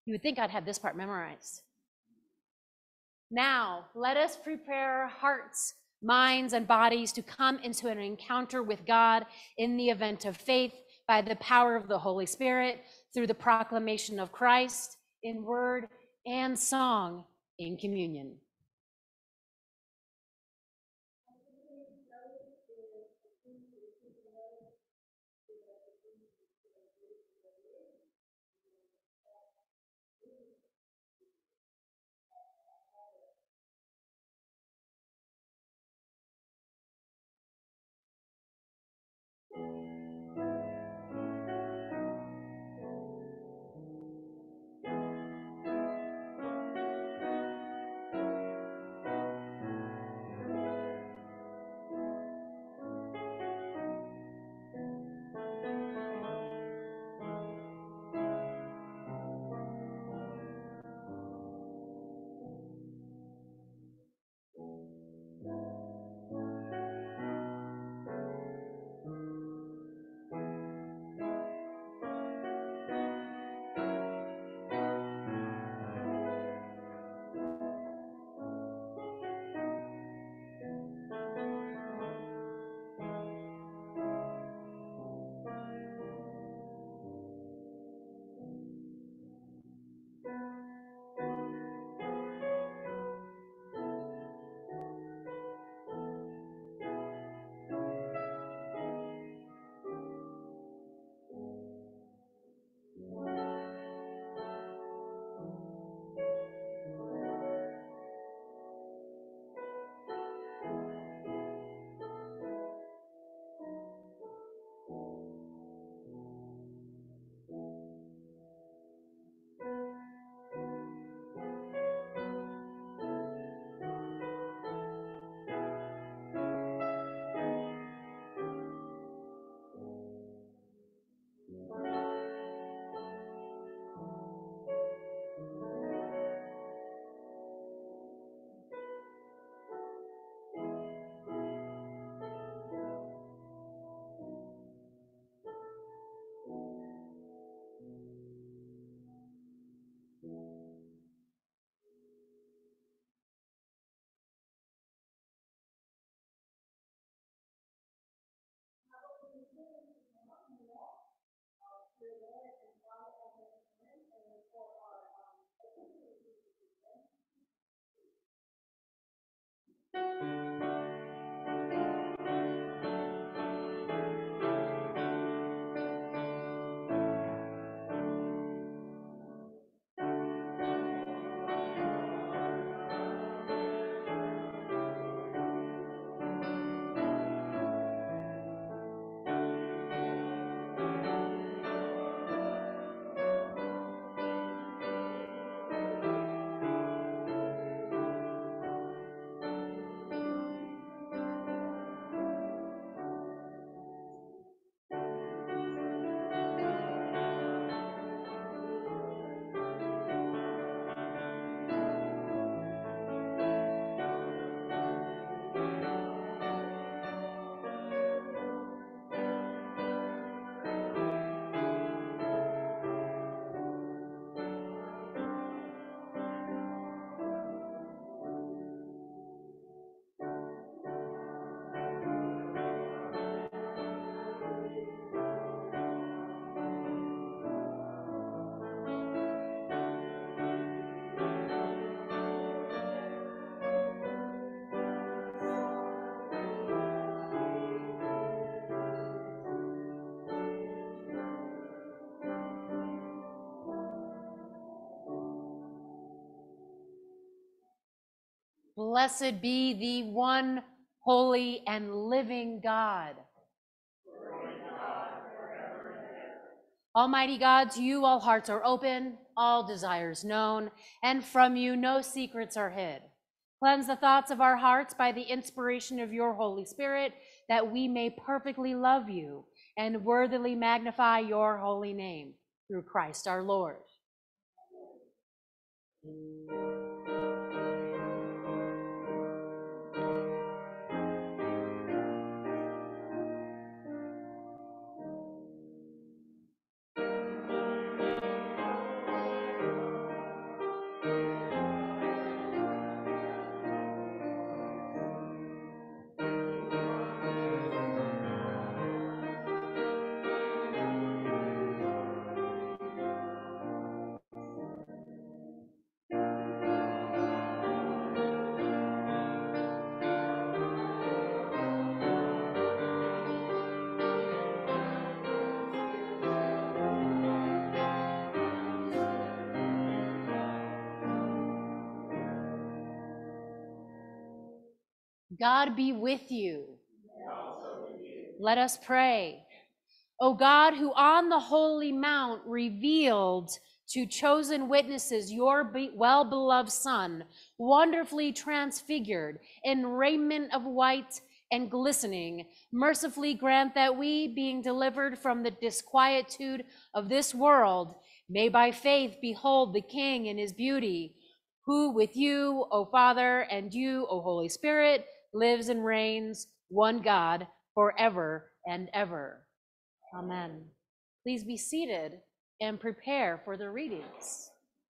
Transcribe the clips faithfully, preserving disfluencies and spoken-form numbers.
You would think I'd have this part memorized. Now, let us prepare our hearts, minds, and bodies to come into an encounter with God in the event of faith by the power of the Holy Spirit through the proclamation of Christ in word and song in communion. Blessed be the one holy and living God. Almighty God, to you all hearts are open, all desires known, and from you no secrets are hid. Cleanse the thoughts of our hearts by the inspiration of your Holy Spirit, that we may perfectly love you and worthily magnify your holy name, through Christ our Lord. God be with you. Let us pray. O God, who on the holy mount revealed to chosen witnesses your be- well-beloved Son, wonderfully transfigured in raiment of white and glistening, mercifully grant that we, being delivered from the disquietude of this world, may by faith behold the King in his beauty, who with you, O Father, and you, O Holy Spirit, lives and reigns, one God, forever and ever. Amen. Please be seated and prepare for the readings.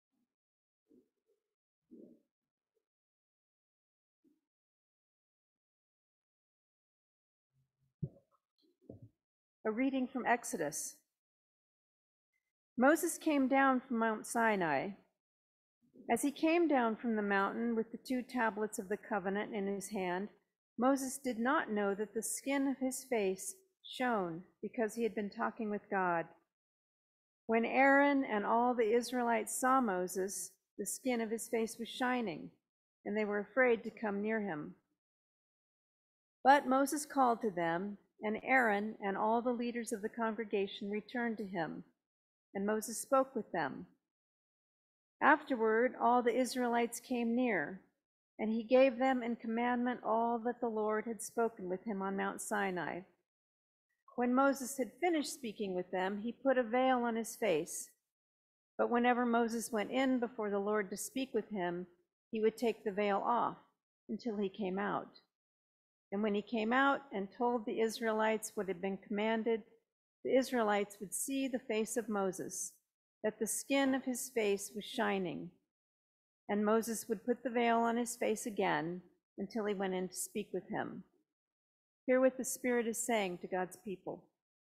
A reading from Exodus. Moses came down from Mount Sinai. As he came down from the mountain with the two tablets of the covenant in his hand, Moses did not know that the skin of his face shone because he had been talking with God. When Aaron and all the Israelites saw Moses, the skin of his face was shining, and they were afraid to come near him. But Moses called to them, and Aaron and all the leaders of the congregation returned to him, and Moses spoke with them. Afterward, all the Israelites came near, and he gave them in commandment all that the Lord had spoken with him on Mount Sinai. When Moses had finished speaking with them, he put a veil on his face. But whenever Moses went in before the Lord to speak with him, he would take the veil off until he came out. And when he came out and told the Israelites what had been commanded, the Israelites would see the face of Moses, that the skin of his face was shining. And Moses would put the veil on his face again until he went in to speak with him. Hear what the Spirit is saying to God's people.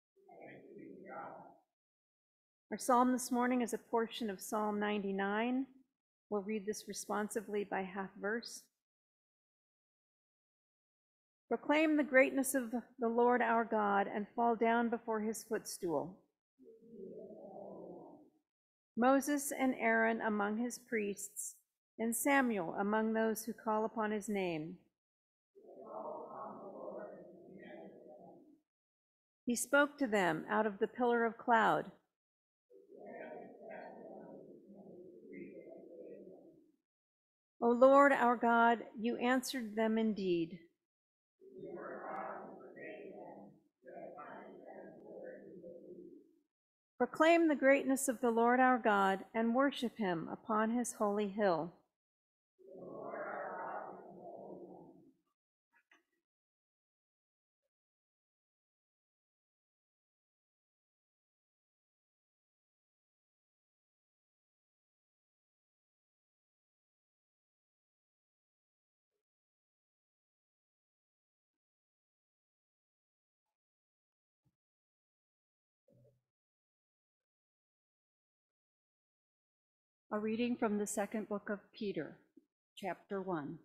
Our psalm this morning is a portion of Psalm ninety-nine. We'll read this responsively by half verse. Proclaim the greatness of the Lord our God and fall down before his footstool. Moses and Aaron among his priests, and Samuel among those who call upon his name. He spoke to them out of the pillar of cloud. O Lord our God, you answered them indeed. Proclaim the greatness of the Lord our God and worship him upon his holy hill. A reading from the second book of Peter, chapter one.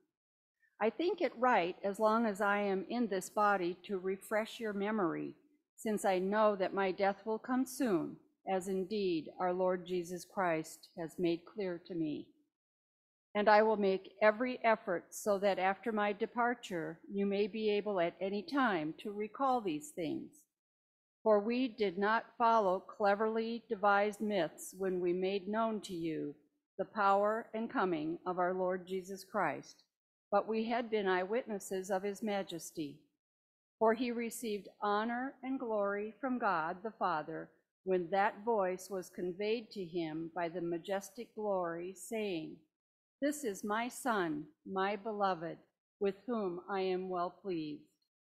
I think it right, as long as I am in this body, to refresh your memory, since I know that my death will come soon, as indeed our Lord Jesus Christ has made clear to me. And I will make every effort so that after my departure, you may be able at any time to recall these things. For we did not follow cleverly devised myths when we made known to you the power and coming of our Lord Jesus Christ, but we had been eyewitnesses of his majesty. For he received honor and glory from God the Father when that voice was conveyed to him by the majestic glory, saying, "This is my Son, my beloved, with whom I am well pleased."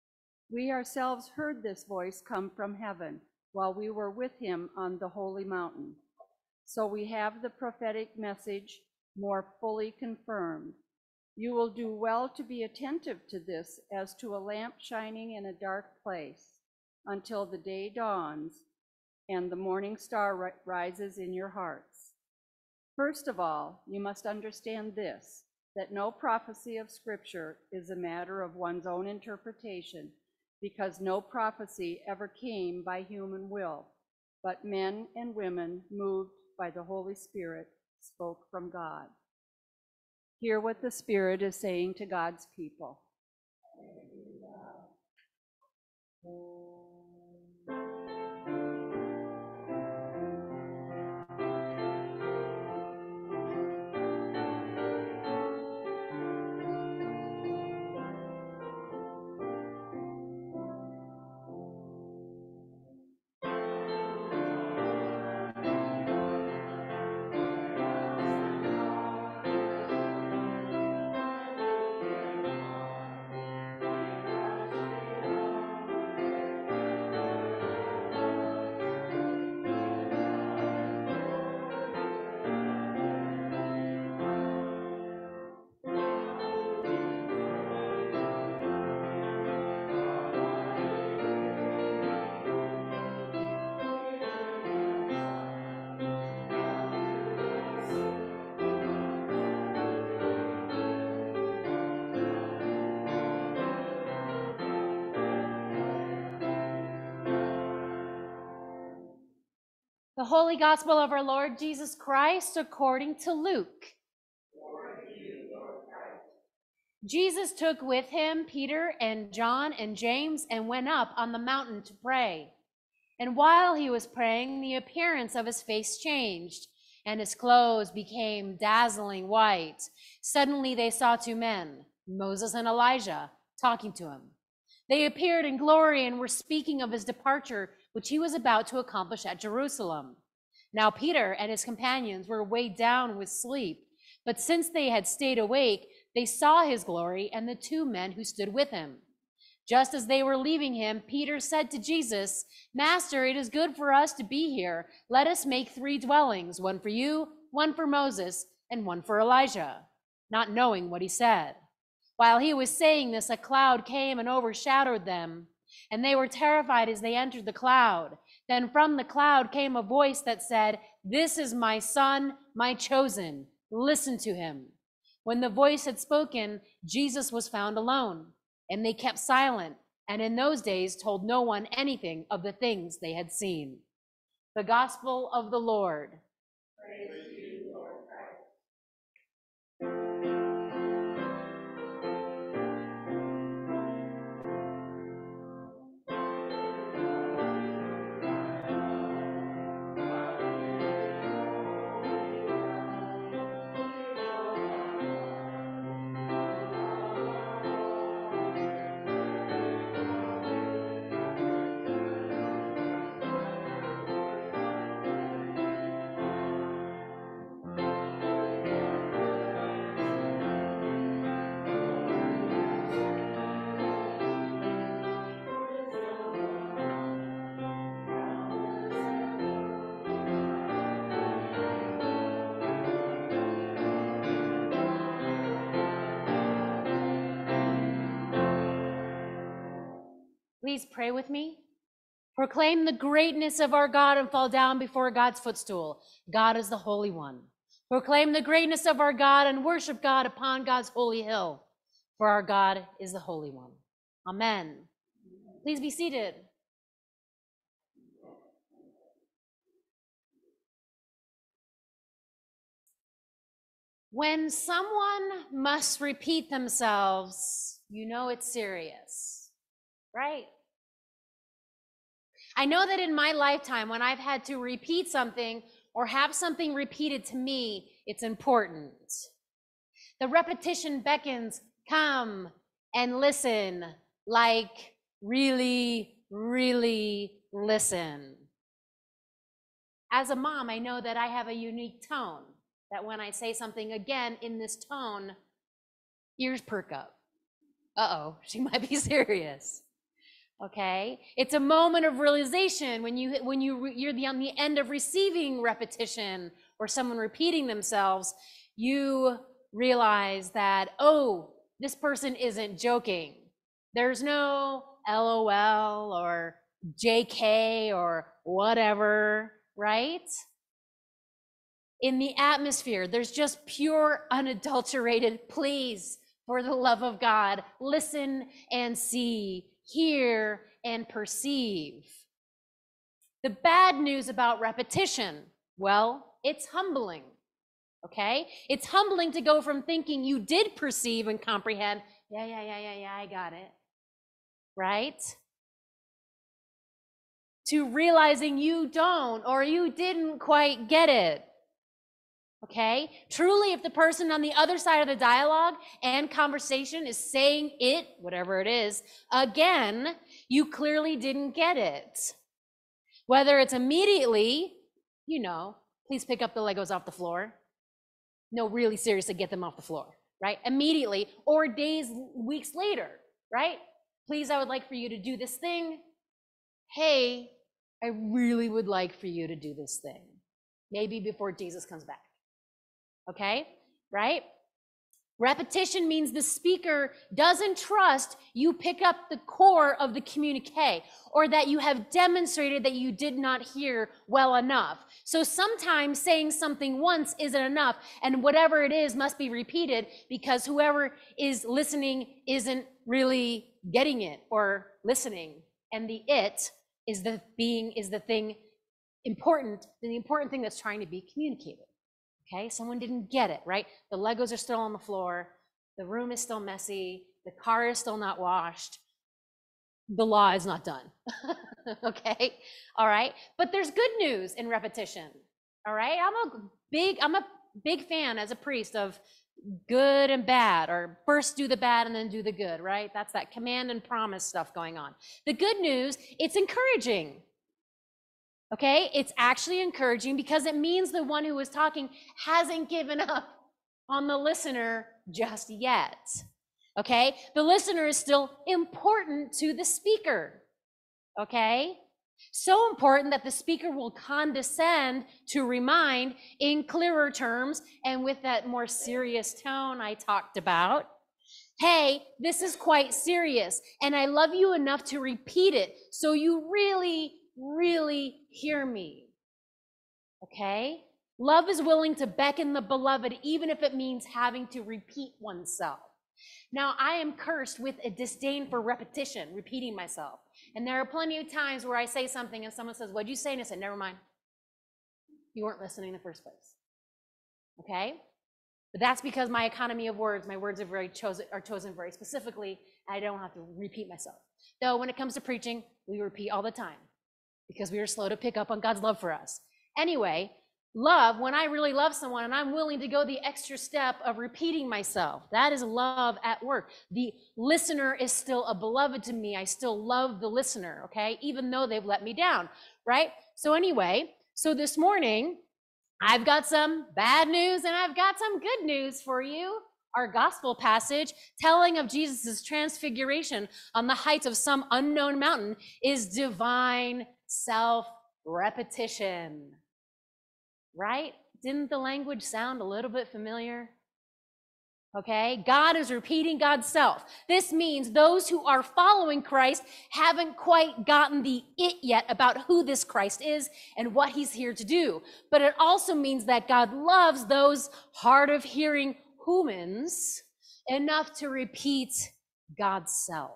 We ourselves heard this voice come from heaven while we were with him on the holy mountain. So we have the prophetic message more fully confirmed. You will do well to be attentive to this as to a lamp shining in a dark place until the day dawns and the morning star rises in your hearts. First of all, you must understand this, that no prophecy of Scripture is a matter of one's own interpretation, because no prophecy ever came by human will, but men and women moved by the Holy Spirit spoke from God. Hear what the Spirit is saying to God's people. The Holy Gospel of our Lord Jesus Christ according to Luke. Jesus took with him Peter and John and James and went up on the mountain to pray. And while he was praying, the appearance of his face changed, and his clothes became dazzling white. Suddenly they saw two men, Moses and Elijah, talking to him. They appeared in glory and were speaking of his departure, which he was about to accomplish at Jerusalem. Now Peter and his companions were weighed down with sleep, but since they had stayed awake, they saw his glory and the two men who stood with him. Just as they were leaving him, Peter said to Jesus, "Master, it is good for us to be here. Let us make three dwellings, one for you, one for Moses, and one for Elijah," not knowing what he said. While he was saying this, a cloud came and overshadowed them, and they were terrified as they entered the cloud. Then from the cloud came a voice that said, "This is my son, my chosen. Listen to him." When the voice had spoken, Jesus was found alone, and they kept silent, and in those days told no one anything of the things they had seen. The Gospel of the Lord. Praise to you, Lord Christ. Please pray with me. Proclaim the greatness of our God and fall down before God's footstool. God is the Holy One. Proclaim the greatness of our God and worship God upon God's holy hill, for our God is the Holy One. Amen. Please be seated. When someone must repeat themselves, you know it's serious, right? I know that in my lifetime, when I've had to repeat something or have something repeated to me, it's important. The repetition beckons, come and listen, like really, really listen. As a mom, I know that I have a unique tone, that when I say something again in this tone, ears perk up. Uh-oh, she might be serious. Okay, it's a moment of realization when you when you you're the, on the end of receiving repetition or someone repeating themselves. You realize that, oh, this person isn't joking. There's no L O L or J K or whatever, right? In the atmosphere, there's just pure, unadulterated, please, for the love of God, listen and see, hear and perceive. The bad news about repetition, well, it's humbling, okay? It's humbling to go from thinking you did perceive and comprehend Yeah, yeah, yeah, yeah, yeah, I got it. Right? To realizing you don't or you didn't quite get it. Okay? Truly, if the person on the other side of the dialogue and conversation is saying it, whatever it is, again, you clearly didn't get it. Whether it's immediately, you know, please pick up the Legos off the floor. No, really seriously, get them off the floor, right? Immediately, or days, weeks later, right? Please, I would like for you to do this thing. Hey, I really would like for you to do this thing. Maybe before Jesus comes back. Okay, right? Repetition means the speaker doesn't trust you pick up the core of the communique, or that you have demonstrated that you did not hear well enough. So sometimes saying something once isn't enough, and whatever it is must be repeated because whoever is listening isn't really getting it or listening. And the it is the being, is the thing important, the important thing that's trying to be communicated. Okay, someone didn't get it, right? The Legos are still on the floor. The room is still messy. The car is still not washed. The law is not done. Okay, all right? But there's good news in repetition, all right? I'm a big, I'm a big fan as a priest of good and bad, or first do the bad and then do the good, right? That's that command and promise stuff going on. The good news, it's encouraging. Okay, it's actually encouraging because it means the one who is talking hasn't given up on the listener just yet. Okay, the listener is still important to the speaker. Okay, so important that the speaker will condescend to remind in clearer terms and with that more serious tone I talked about. Hey, this is quite serious, and I love you enough to repeat it so you really really hear me. Okay? Love is willing to beckon the beloved, even if it means having to repeat oneself. Now, I am cursed with a disdain for repetition, repeating myself. And there are plenty of times where I say something and someone says, "What'd you say?" And I said, "Never mind. You weren't listening in the first place." Okay? But that's because my economy of words, my words are very chosen, are chosen very specifically, and I don't have to repeat myself. Though when it comes to preaching, we repeat all the time, because we are slow to pick up on God's love for us. Anyway, love, when I really love someone and I'm willing to go the extra step of repeating myself, that is love at work. The listener is still a beloved to me. I still love the listener, okay, even though they've let me down, right? So anyway, so this morning, I've got some bad news and I've got some good news for you. Our gospel passage telling of Jesus' transfiguration on the heights of some unknown mountain is divine self-repetition, right? Didn't the language sound a little bit familiar? Okay, God is repeating God's self. This means those who are following Christ haven't quite gotten the it yet about who this Christ is and what he's here to do. But it also means that God loves those hard of hearing humans enough to repeat God's self.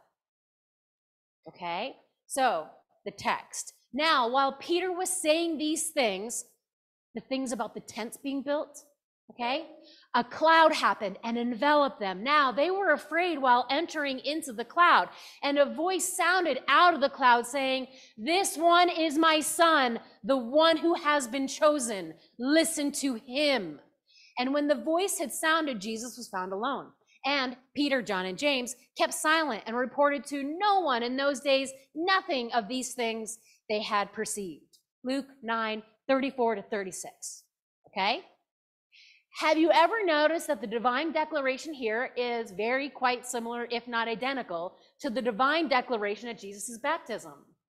Okay, so the text. Now, while Peter was saying these things, the things about the tents being built, okay, a cloud happened and enveloped them. Now, they were afraid while entering into the cloud, and a voice sounded out of the cloud saying, "This one is my son, the one who has been chosen. Listen to him." And when the voice had sounded, Jesus was found alone. And Peter, John, and James kept silent and reported to no one in those days nothing of these things they had perceived. Luke nine, thirty-four to thirty-six. Okay? Have you ever noticed that the divine declaration here is very quite similar, if not identical, to the divine declaration at Jesus' baptism?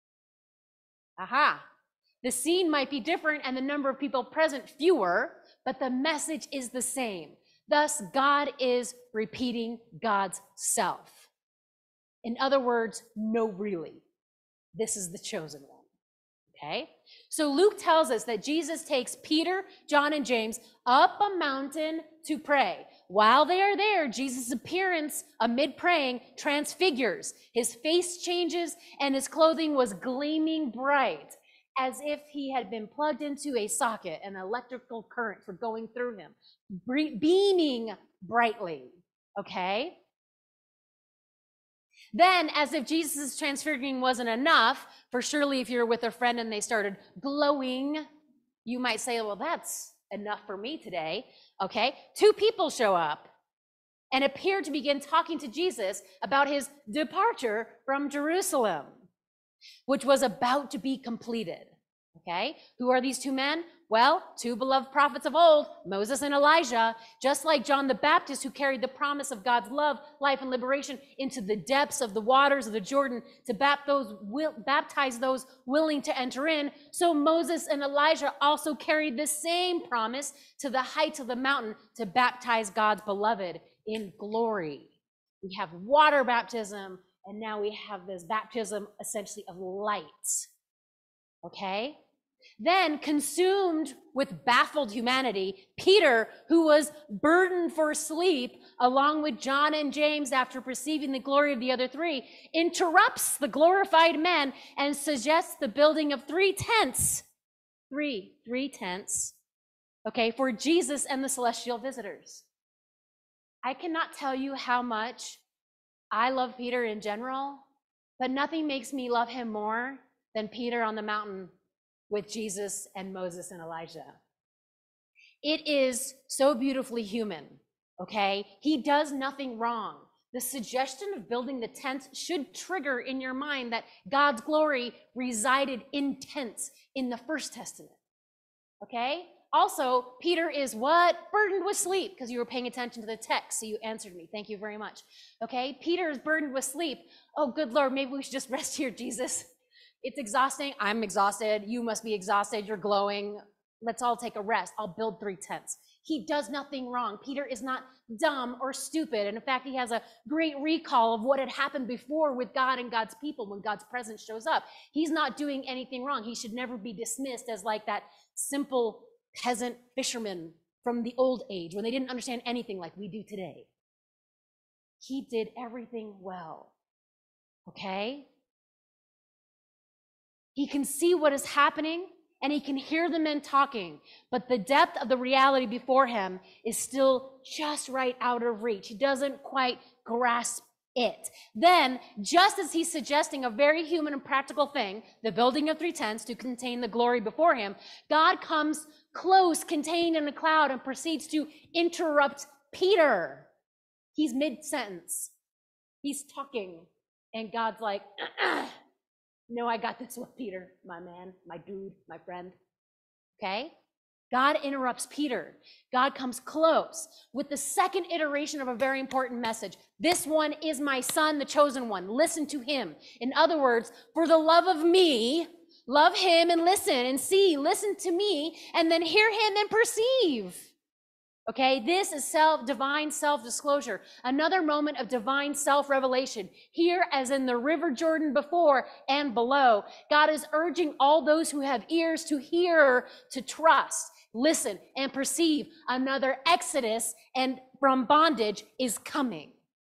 Aha. The scene might be different and the number of people present fewer, but the message is the same. Thus, God is repeating God's self. In other words, no, really. This is the chosen one. Okay? So Luke tells us that Jesus takes Peter, John, and James up a mountain to pray. While they are there, Jesus' appearance amid praying transfigures. His face changes and his clothing was gleaming bright, as if he had been plugged into a socket and electrical current for going through him, beaming brightly. Okay? Then, as if Jesus' transfiguring wasn't enough, for surely if you're with a friend and they started glowing, you might say, well, that's enough for me today, okay? Two people show up and appear to begin talking to Jesus about his departure from Jerusalem, which was about to be completed, okay? Who are these two men? Well, two beloved prophets of old, Moses and Elijah, just like John the Baptist, who carried the promise of God's love, life, and liberation into the depths of the waters of the Jordan to baptize those willing to enter in. So Moses and Elijah also carried the same promise to the heights of the mountain to baptize God's beloved in glory. We have water baptism, and now we have this baptism essentially of light, okay? Then, consumed with baffled humanity, Peter, who was burdened for sleep, along with John and James after perceiving the glory of the other three, interrupts the glorified men and suggests the building of three tents, three, three tents, okay, for Jesus and the celestial visitors. I cannot tell you how much I love Peter in general, but nothing makes me love him more than Peter on the mountain with Jesus and Moses and Elijah. It is so beautifully human, okay? He does nothing wrong. The suggestion of building the tents should trigger in your mind that God's glory resided in tents in the First Testament, okay? Also, Peter is what? Burdened with sleep, because you were paying attention to the text, so you answered me. Thank you very much. Okay, Peter is burdened with sleep. Oh, good Lord, maybe we should just rest here, Jesus. It's exhausting. I'm exhausted. You must be exhausted. You're glowing. Let's all take a rest. I'll build three tents. He does nothing wrong. Peter is not dumb or stupid. And in fact, he has a great recall of what had happened before with God and God's people when God's presence shows up. He's not doing anything wrong. He should never be dismissed as like that simple peasant fisherman from the old age when they didn't understand anything like we do today. He did everything well, okay? He can see what is happening and he can hear the men talking, but the depth of the reality before him is still just right out of reach. He doesn't quite grasp it. Then, just as he's suggesting a very human and practical thing, the building of three tents to contain the glory before him, God comes close, contained in a cloud, and proceeds to interrupt Peter. He's mid-sentence. He's talking, and God's like, no, I got this one, Peter, my man, my dude, my friend, okay? God interrupts Peter. God comes close with the second iteration of a very important message. This one is my son, the chosen one. Listen to him. In other words, for the love of me, love him and listen and see, listen to me, and then hear him and perceive. Okay, this is self, divine self-disclosure, another moment of divine self-revelation. Here, as in the river Jordan before and below, God is urging all those who have ears to hear, to trust, listen, and perceive. Another exodus and from bondage is coming.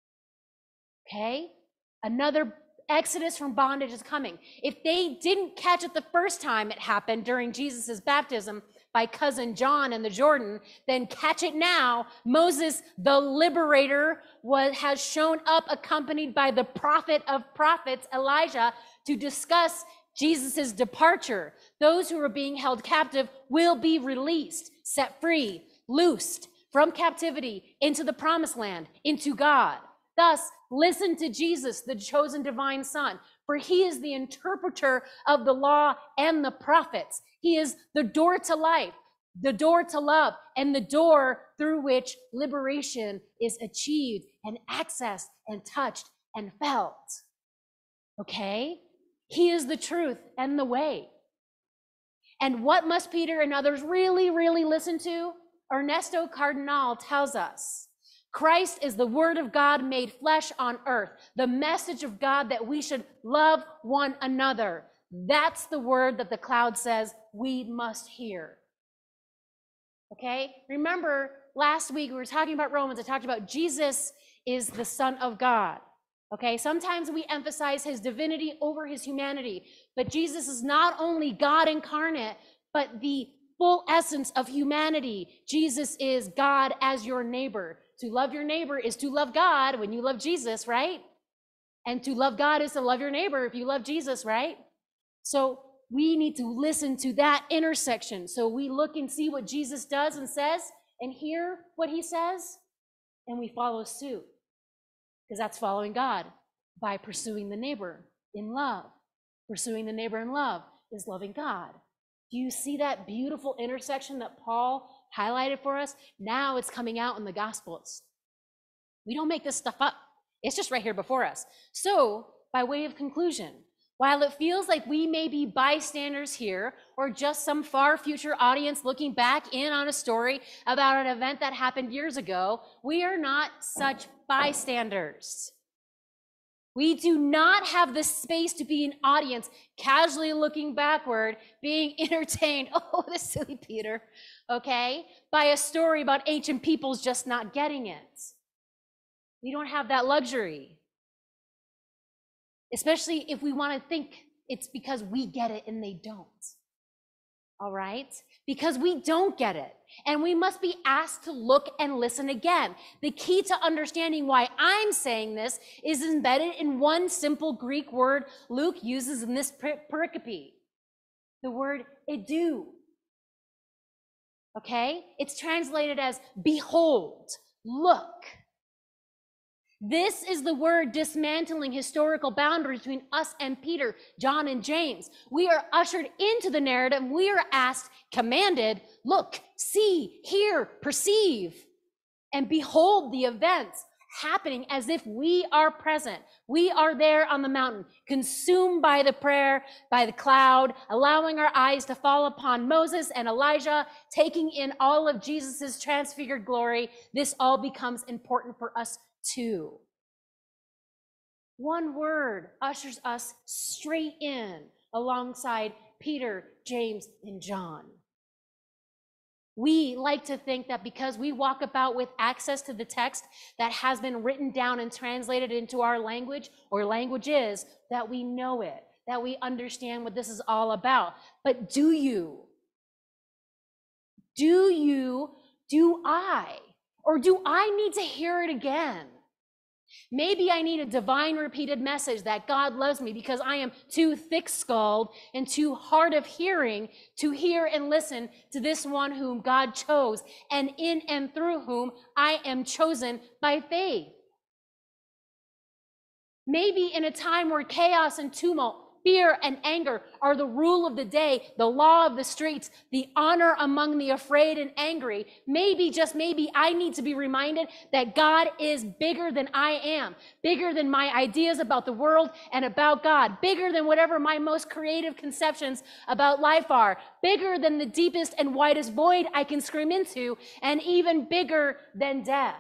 Okay, another exodus from bondage is coming. If they didn't catch it the first time it happened during Jesus's baptism by cousin John in the Jordan, then catch it now. Moses, the liberator, was, has shown up accompanied by the prophet of prophets, Elijah, to discuss Jesus's departure. Those who are being held captive will be released, set free, loosed from captivity into the promised land, into God. Thus, listen to Jesus, the chosen divine Son, for he is the interpreter of the law and the prophets. He is the door to life, the door to love, and the door through which liberation is achieved and accessed and touched and felt. Okay? He is the truth and the way. And what must Peter and others really, really listen to? Ernesto Cardenal tells us, Christ is the word of God made flesh on earth, the message of God that we should love one another. That's the word that the cloud says we must hear. Okay? Remember, last week we were talking about Romans. I talked about Jesus is the Son of God. Okay? Sometimes we emphasize his divinity over his humanity, but Jesus is not only God incarnate, but the full essence of humanity. Jesus is God as your neighbor. To love your neighbor is to love God when you love Jesus, right? And to love God is to love your neighbor if you love Jesus, right? So we need to listen to that intersection. So we look and see what Jesus does and says and hear what he says, and we follow suit. Because that's following God by pursuing the neighbor in love. Pursuing the neighbor in love is loving God. Do you see that beautiful intersection that Paul highlighted for us? Now it's coming out in the Gospels. We don't make this stuff up. It's just right here before us. So, by way of conclusion, while it feels like we may be bystanders here or just some far future audience looking back in on a story about an event that happened years ago, we are not such bystanders. We do not have the space to be an audience casually looking backward, being entertained, oh, this silly Peter, okay, by a story about ancient peoples just not getting it. We don't have that luxury. Especially if we want to think it's because we get it and they don't. All right? Because we don't get it. And we must be asked to look and listen again. The key to understanding why I'm saying this is embedded in one simple Greek word Luke uses in this pericope. The word idu. Okay? It's translated as behold, look. This is the word dismantling historical boundaries between us and Peter, John, and James. We are ushered into the narrative. We are asked, commanded, look, see, hear, perceive, and behold the events happening as if we are present. We are there on the mountain, consumed by the prayer, by the cloud, allowing our eyes to fall upon Moses and Elijah, taking in all of Jesus's transfigured glory. This all becomes important for us too. One word ushers us straight in alongside Peter, James, and John. We like to think that because we walk about with access to the text that has been written down and translated into our language or languages, that we know it, that we understand what this is all about. But do you? Do you? Do I? Or do I need to hear it again? Maybe I need a divine repeated message that God loves me because I am too thick-skulled and too hard of hearing to hear and listen to this one whom God chose and in and through whom I am chosen by faith. Maybe in a time where chaos and tumult, fear and anger are the rule of the day, the law of the streets, the honor among the afraid and angry, maybe, just maybe, I need to be reminded that God is bigger than I am, bigger than my ideas about the world and about God, bigger than whatever my most creative conceptions about life are, bigger than the deepest and widest void I can scream into, and even bigger than death.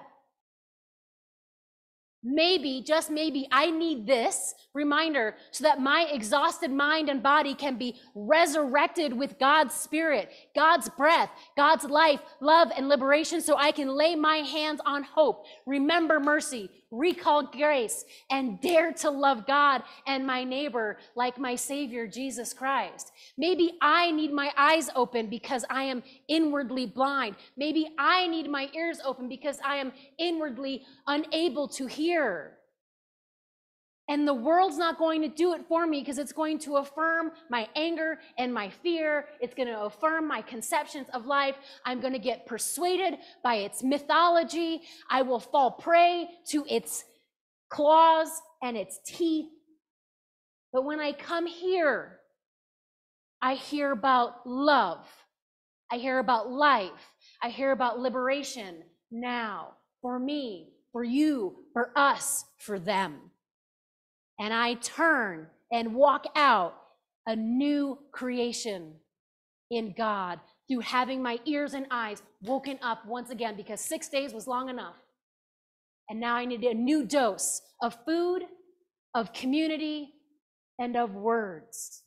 Maybe, just maybe, I need this reminder so that my exhausted mind and body can be resurrected with God's Spirit, God's breath, God's life, love, and liberation, so I can lay my hands on hope, remember mercy, recall grace, and dare to love God and my neighbor like my Savior, Jesus Christ. Maybe I need my eyes open because I am inwardly blind. Maybe I need my ears open because I am inwardly unable to hear. And the world's not going to do it for me because it's going to affirm my anger and my fear. It's going to affirm my conceptions of life. I'm going to get persuaded by its mythology. I will fall prey to its claws and its teeth. But when I come here, I hear about love. I hear about life. I hear about liberation now, for me, for you, for us, for them. And I turn and walk out a new creation in God through having my ears and eyes woken up once again, because six days was long enough. And now I need a new dose of food, of community, and of words.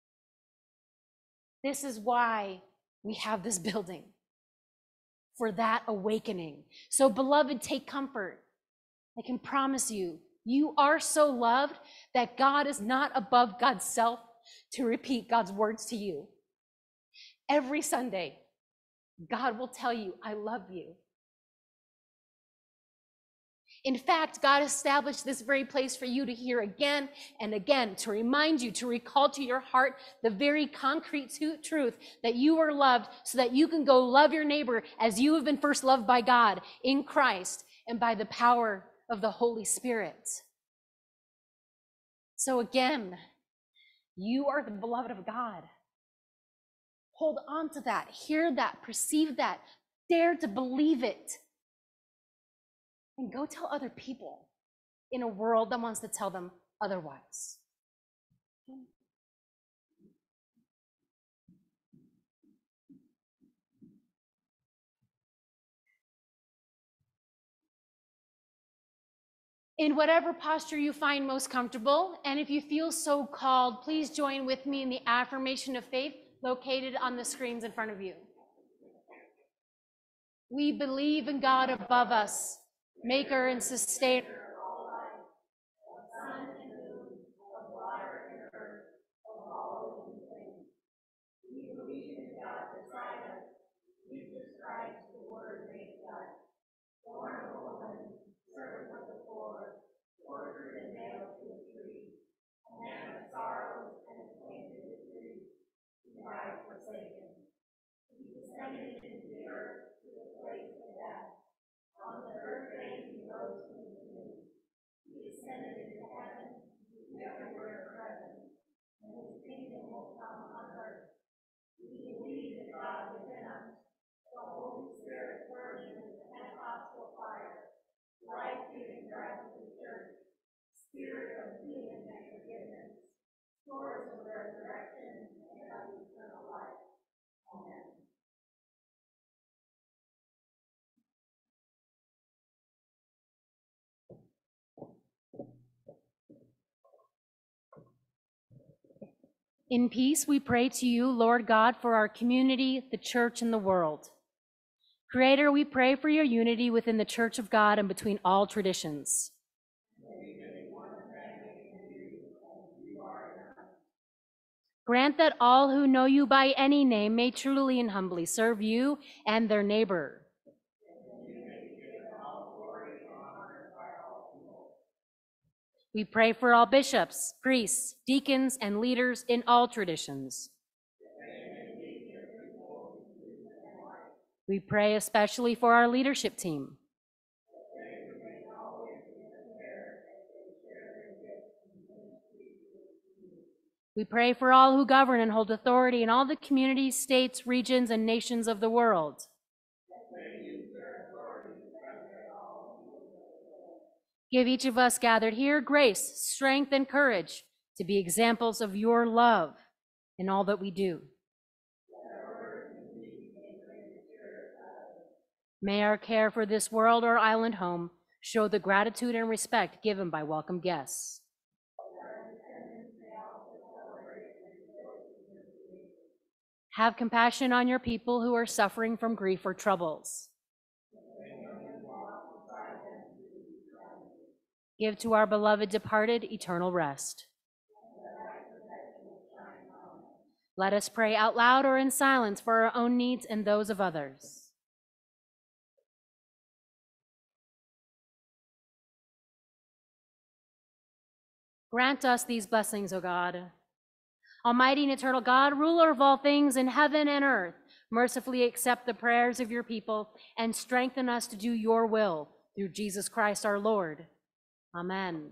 This is why we have this building, for that awakening. So, beloved, take comfort. I can promise you, you are so loved that God is not above God's self to repeat God's words to you. Every Sunday, God will tell you, I love you. In fact, God established this very place for you to hear again and again, to remind you, to recall to your heart the very concrete truth that you are loved, so that you can go love your neighbor as you have been first loved by God in Christ and by the power of the Holy Spirit. So again, you are the beloved of God. Hold on to that, hear that, perceive that, dare to believe it. And go tell other people in a world that wants to tell them otherwise. In whatever posture you find most comfortable, and if you feel so called, please join with me in the affirmation of faith located on the screens in front of you. We believe in God above us, maker and sustainer of all life, of sun and moon, of water and earth, of all living things. We believe in God beside us, Jesus Christ, the Word made flesh, born of a woman, servant of the poor, tortured and nailed to a tree, a man of sorrows and acquainted with grief, who died forsaken. He descended into the earth to the place of death. On the third day he rose from the tomb. He ascended into heaven, he is everywhere present, and his kingdom will come on earth. We believe in God within us, the Holy Spirit burning with the Pentecostal fire, life-giving breath of the church, spirit of healing and forgiveness, source of resurrection and of eternal life. Amen. In peace, we pray to you, Lord God, for our community, the church, and the world. Creator, we pray for your unity within the church of God and between all traditions. Grant that all who know you by any name may truly and humbly serve you and their neighbor. We pray for all bishops, priests, deacons, and leaders in all traditions. We pray especially for our leadership team. We pray for all who govern and hold authority in all the communities, states, regions, and nations of the world. Give each of us gathered here grace, strength, and courage to be examples of your love in all that we do. May our care for this world or island home show the gratitude and respect given by welcome guests. Have compassion on your people who are suffering from grief or troubles. Give to our beloved departed eternal rest. Let us pray out loud or in silence for our own needs and those of others. Grant us these blessings, O God. Almighty and eternal God, ruler of all things in heaven and earth, mercifully accept the prayers of your people and strengthen us to do your will through Jesus Christ our Lord. Amen.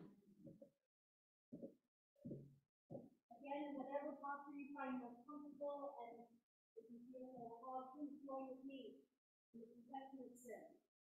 Again, in whatever posture you find most comfortable, and if you feel so called, please join with me in the confession of sin.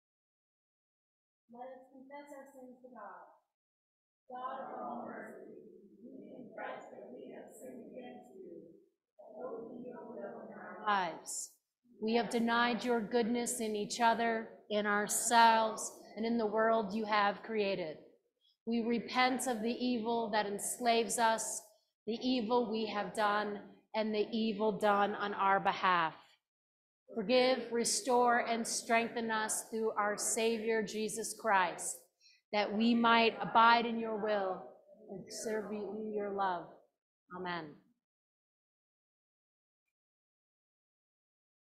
Let us confess our sins to God. God of all mercy, we confess that we have sinned against you, opposing your will in our lives. We have denied your goodness in each other, in ourselves, and in the world you have created. We repent of the evil that enslaves us, the evil we have done, and the evil done on our behalf. Forgive, restore, and strengthen us through our Savior, Jesus Christ, that we might abide in your will and serve you in your love. Amen.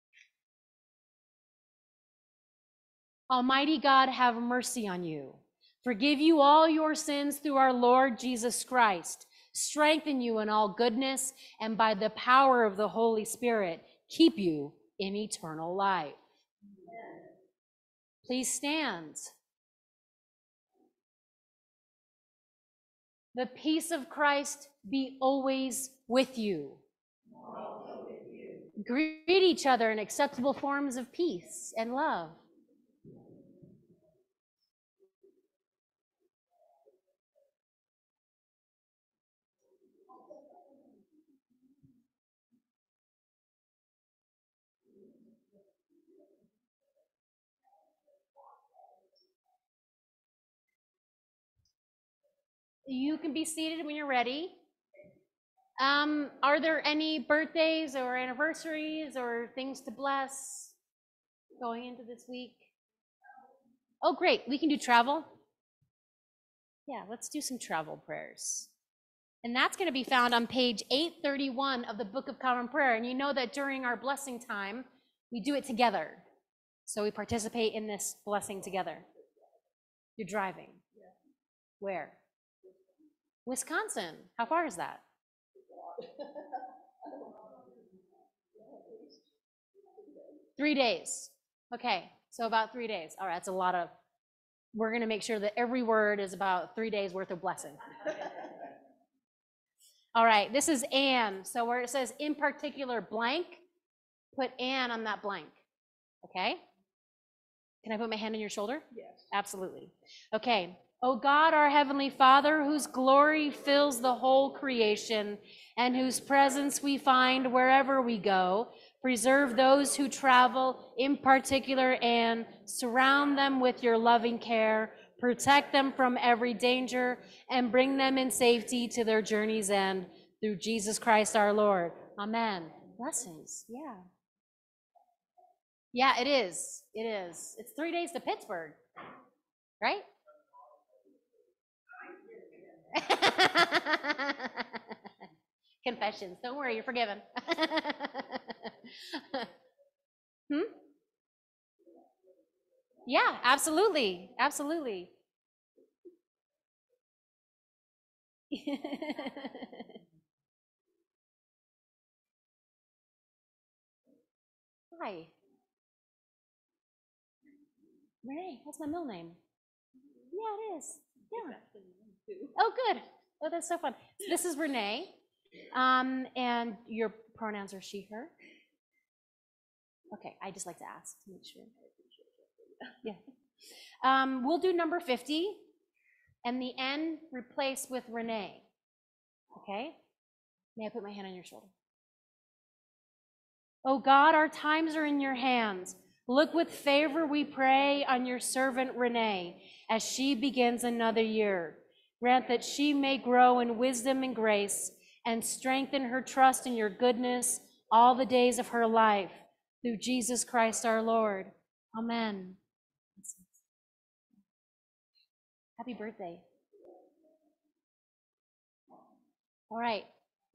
Almighty God, have mercy on you. forgive you all your sins through our Lord Jesus Christ, strengthen you in all goodness, and by the power of the Holy Spirit, keep you in eternal life. Amen. Please stand. The peace of Christ be always with you. Also with you. Greet each other in acceptable forms of peace and love. You can be seated when you're ready. Um, are there any birthdays or anniversaries or things to bless going into this week? Oh, great. We can do travel. Yeah, let's do some travel prayers. And that's going to be found on page eight thirty-one of the Book of Common Prayer. And you know that during our blessing time, we do it together. So we participate in this blessing together. You're driving. Where? Wisconsin. How far is that? Three days. Okay, so about three days. All right, that's a lot of, we're going to make sure that every word is about three days worth of blessing. All right, this is Anne. So where it says in particular blank, put Anne on that blank. Okay? Can I put my hand on your shoulder? Yes. Absolutely. Okay. O God, our Heavenly Father, whose glory fills the whole creation and whose presence we find wherever we go, preserve those who travel, in particular, and surround them with your loving care, protect them from every danger, and bring them in safety to their journey's end, through Jesus Christ our Lord. Amen. Blessings. Yeah. Yeah, it is. It is. It's three days to Pittsburgh, right? Confessions. Don't worry, you're forgiven. Hmm? Yeah, absolutely. Absolutely. Hi. Renee, that's my middle name. Yeah, it is. Yeah. Oh, good. Oh, that's so fun. This is Renee. Um, and your pronouns are she, her? Okay, I just like to ask to make sure. Yeah. Um, we'll do number fifty, and the N replaced with Renee. Okay? May I put my hand on your shoulder? Oh God, our times are in your hands. Look with favor, we pray, on your servant Renee as she begins another year. Grant that she may grow in wisdom and grace and strengthen her trust in your goodness all the days of her life. Through Jesus Christ our Lord. Amen. Happy birthday. All right.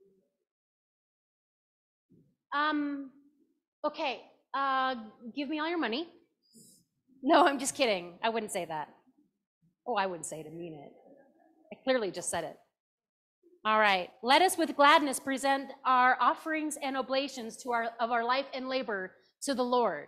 Um, okay, uh, give me all your money. No, I'm just kidding. I wouldn't say that. Oh, I wouldn't say it and mean it. I clearly just said it. All right. Let us with gladness present our offerings and oblations to our of our life and labor to the Lord.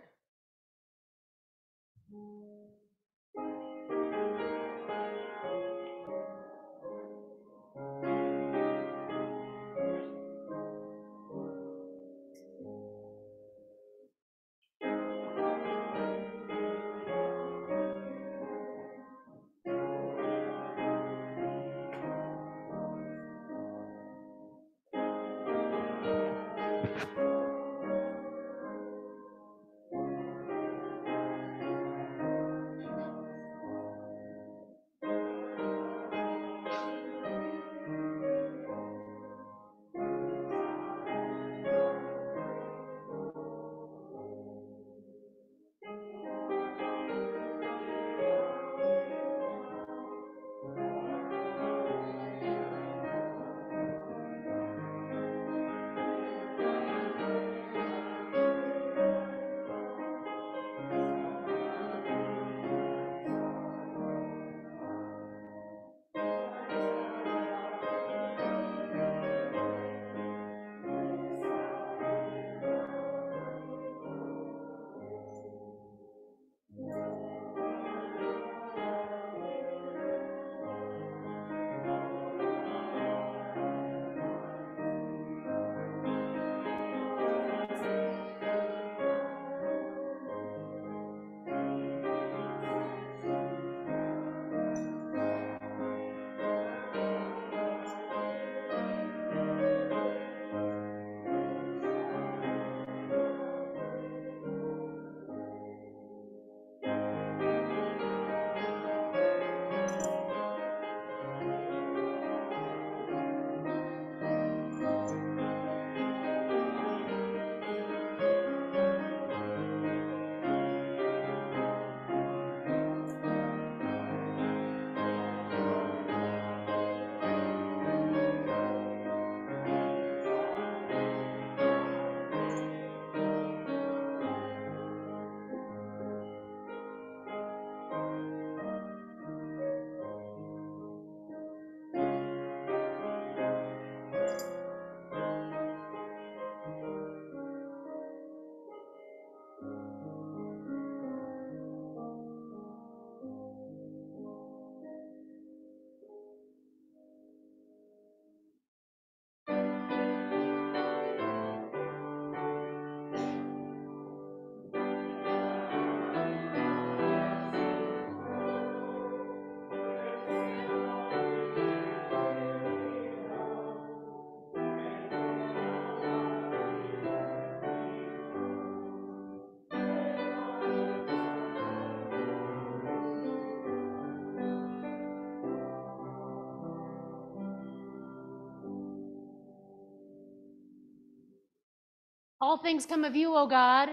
All things come of you, O God.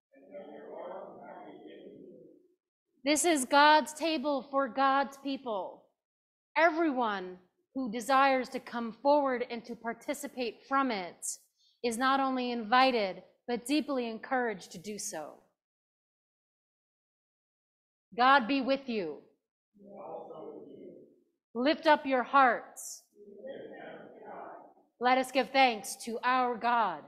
This is God's table for God's people. Everyone who desires to come forward and to participate from it is not only invited, but deeply encouraged to do so. God be with you. Lift up your hearts. Let us give thanks to our God.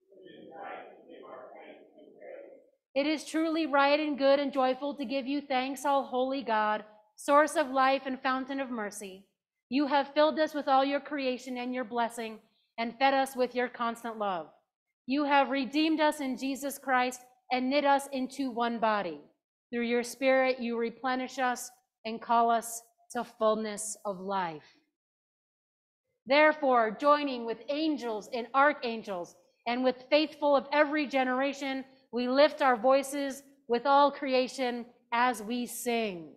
It is truly right and good and joyful to give you thanks, all holy God, source of life and fountain of mercy. You have filled us with all your creation and your blessing, and fed us with your constant love. You have redeemed us in Jesus Christ and knit us into one body. Through your Spirit, you replenish us and call us to fullness of life. Therefore, joining with angels and archangels and with faithful of every generation, we lift our voices with all creation as we sing.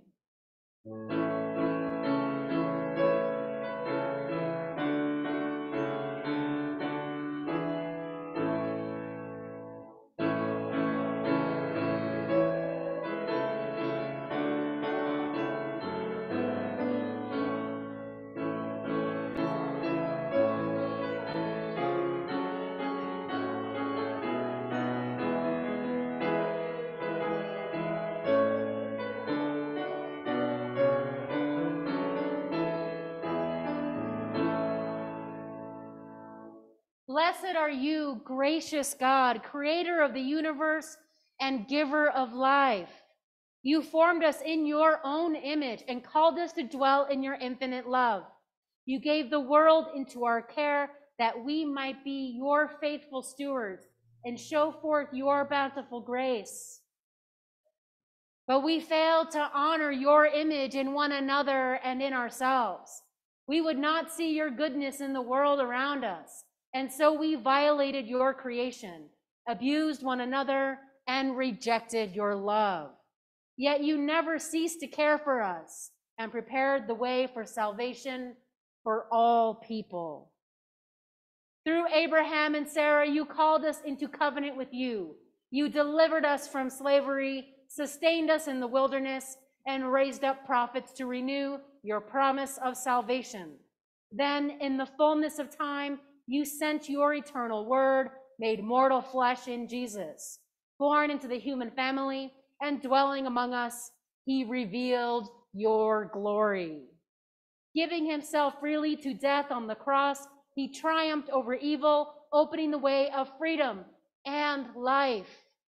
Blessed are you, gracious God, creator of the universe and giver of life. You formed us in your own image and called us to dwell in your infinite love. You gave the world into our care that we might be your faithful stewards and show forth your bountiful grace. But we failed to honor your image in one another and in ourselves. We would not see your goodness in the world around us. And so we violated your creation, abused one another, and rejected your love. Yet you never ceased to care for us and prepared the way for salvation for all people. Through Abraham and Sarah, you called us into covenant with you. You delivered us from slavery, sustained us in the wilderness, and raised up prophets to renew your promise of salvation. Then, in the fullness of time, you sent your eternal word, made mortal flesh in Jesus. Born into the human family and dwelling among us, he revealed your glory. Giving himself freely to death on the cross, he triumphed over evil, opening the way of freedom and life.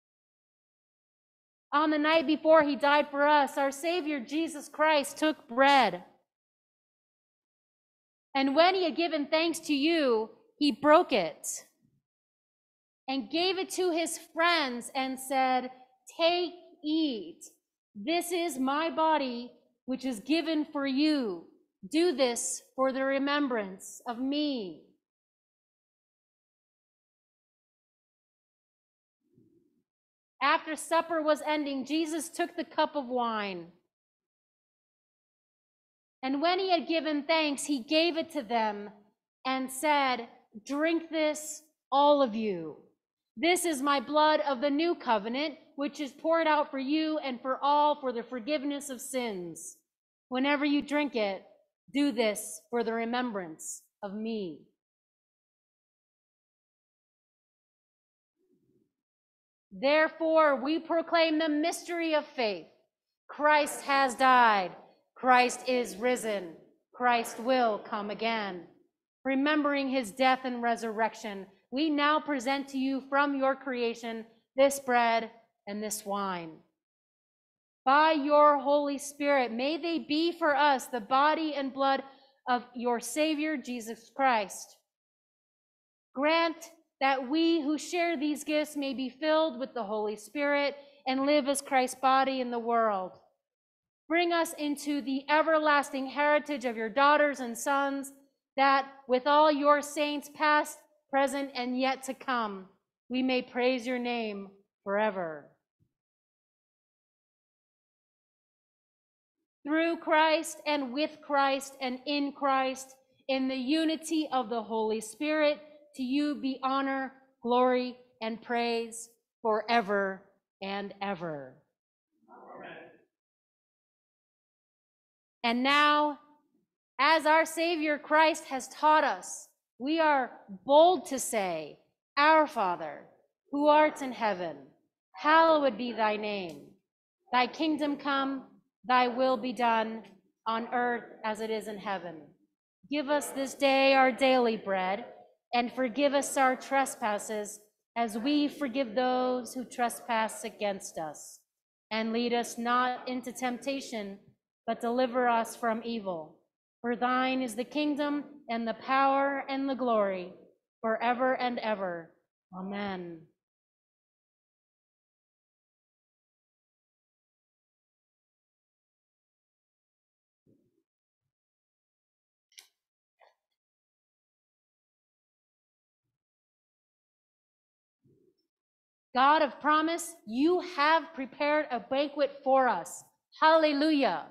On the night before he died for us, our Savior Jesus Christ took bread. And when he had given thanks to you, he broke it and gave it to his friends and said, "Take, eat. This is my body, which is given for you. Do this for the remembrance of me." After supper was ending, Jesus took the cup of wine. And when he had given thanks, he gave it to them and said, "Drink this, all of you. This is my blood of the new covenant, which is poured out for you and for all for the forgiveness of sins. Whenever you drink it, do this for the remembrance of me." Therefore, we proclaim the mystery of faith. Christ has died. Christ is risen. Christ will come again. Remembering his death and resurrection, we now present to you from your creation this bread and this wine. By your Holy Spirit, may they be for us the body and blood of your Savior, Jesus Christ. Grant that we who share these gifts may be filled with the Holy Spirit and live as Christ's body in the world. Bring us into the everlasting heritage of your daughters and sons, that with all your saints past, present, and yet to come, we may praise your name forever. Through Christ and with Christ and in Christ, in the unity of the Holy Spirit, to you be honor, glory, and praise forever and ever. And now, as our Savior Christ has taught us, we are bold to say, Our Father, who art in heaven, hallowed be thy name. Thy kingdom come, thy will be done, on earth as it is in heaven. Give us this day our daily bread, and forgive us our trespasses, as we forgive those who trespass against us. And lead us not into temptation, but deliver us from evil. For thine is the kingdom, and the power, and the glory, forever and ever. Amen. God of promise, you have prepared a banquet for us. Hallelujah.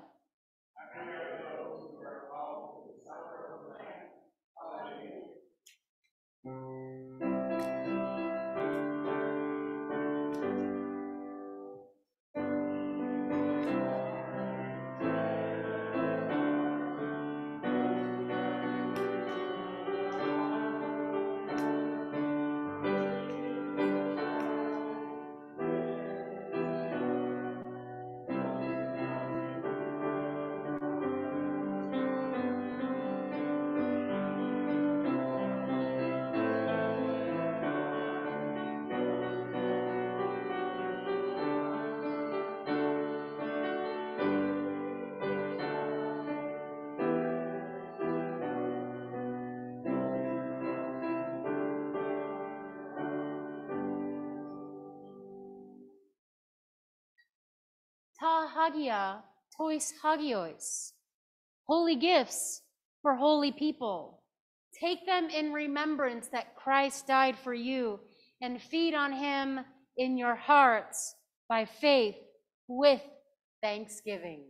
Ta hagia tois hagios. Holy gifts for holy people. Take them in remembrance that Christ died for you, and feed on him in your hearts by faith with thanksgiving.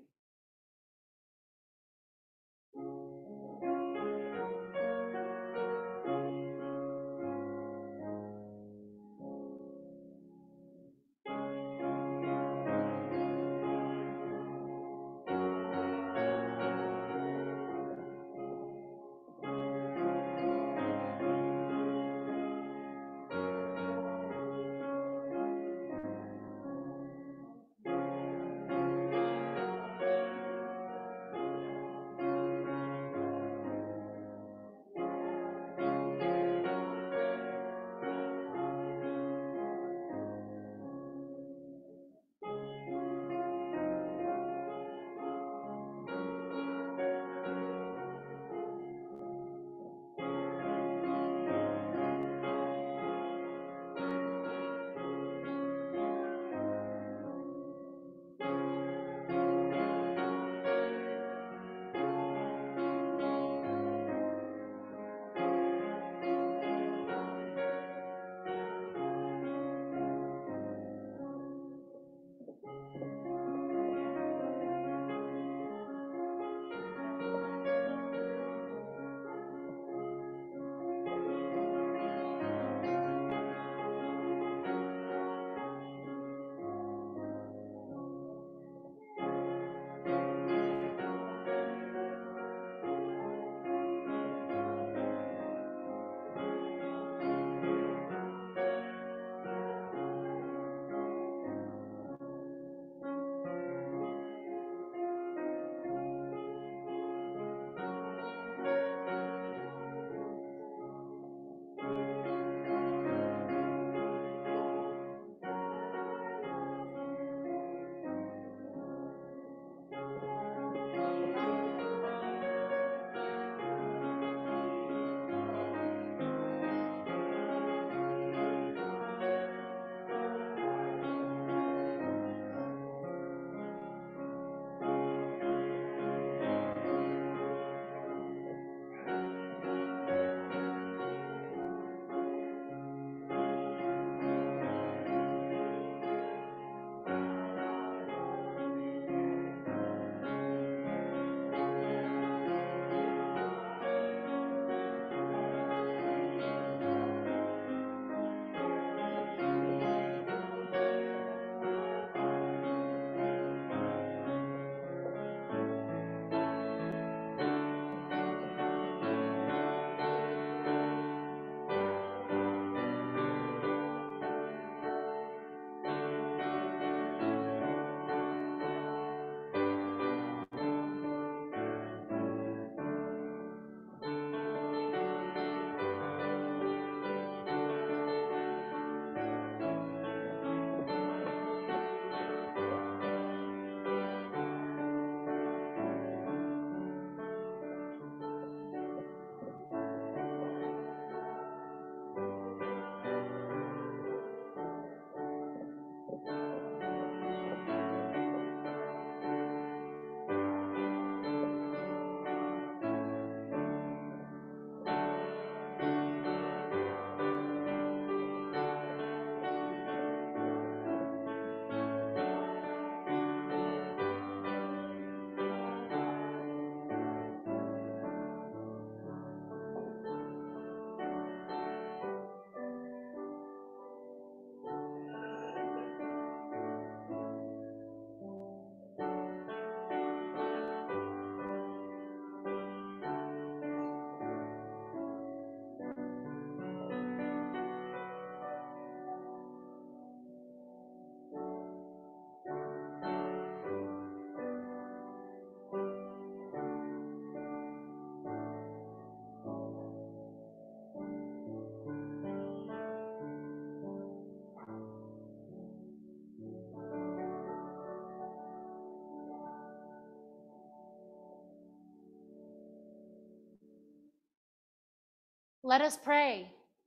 Let us pray.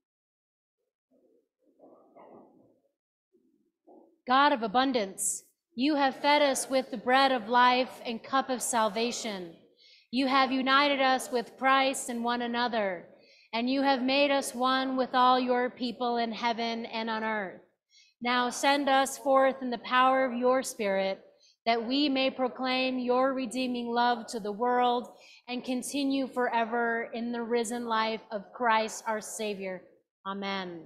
God of abundance, you have fed us with the bread of life and cup of salvation. You have united us with Christ and one another, and you have made us one with all your people in heaven and on earth. Now send us forth in the power of your Spirit, that we may proclaim your redeeming love to the world and continue forever in the risen life of Christ our Savior. Amen.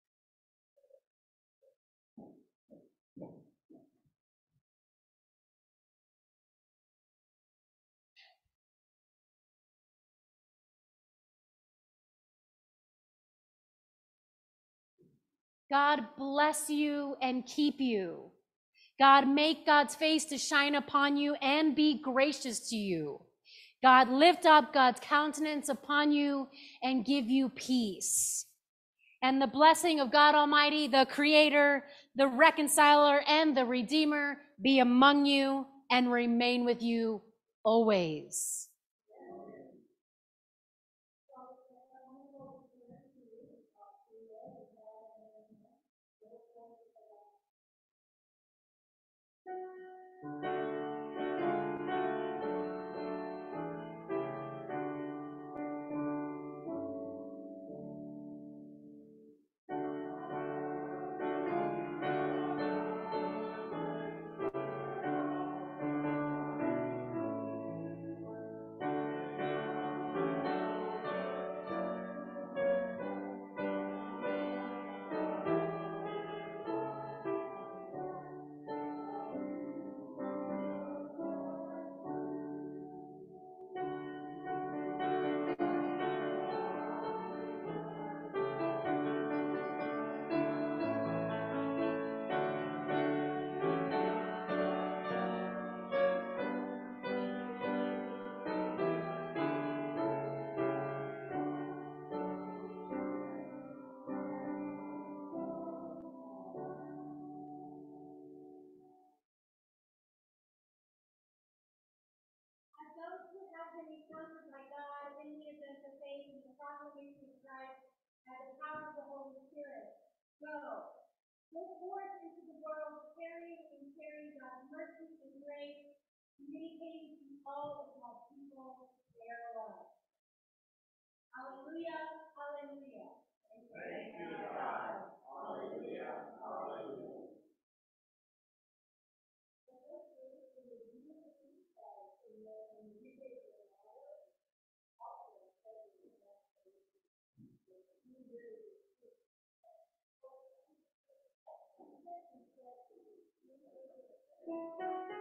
God bless you and keep you. God make God's face to shine upon you and be gracious to you. God lift up God's countenance upon you and give you peace. And the blessing of God Almighty, the Creator, the Reconciler, and the Redeemer be among you and remain with you always. As those who have been encountered by God in the event of faith in the proclamation of Christ and the power of the Holy Spirit, go. Go forth into the world, carrying and carrying God's mercy and grace, communicating to all of God's people their love. Hallelujah, hallelujah. Thank you, God. Hallelujah, hallelujah. Thank you.